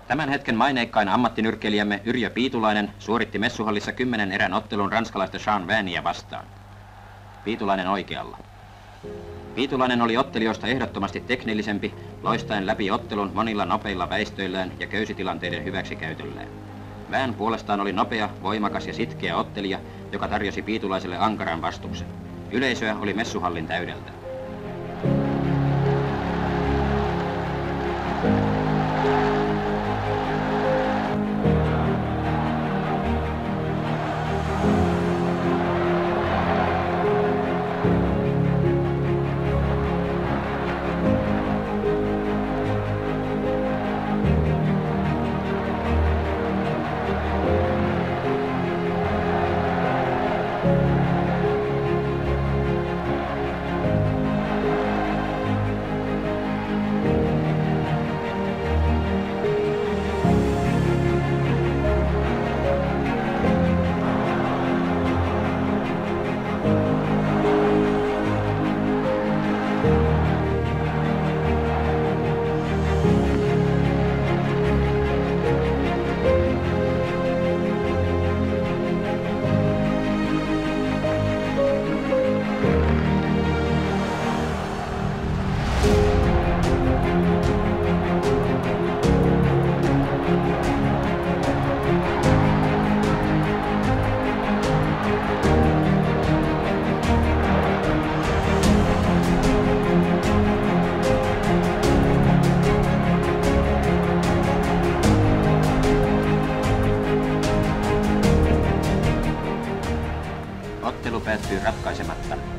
Tämän hetken maineikkain ammattinyrkkeilijämme Yrjö Piitulainen suoritti messuhallissa 10 erän ottelun ranskalaista Jean Vaniä vastaan. Piitulainen oikealla. Piitulainen oli ottelijoista ehdottomasti teknillisempi, loistaen läpi ottelun monilla nopeilla väistöillään ja köysitilanteiden hyväksikäytöllään. Vän puolestaan oli nopea, voimakas ja sitkeä ottelija, joka tarjosi Piitulaiselle ankaran vastuksen. Yleisöä oli messuhallin täydeltä. Ottelu päättyi ratkaisematta.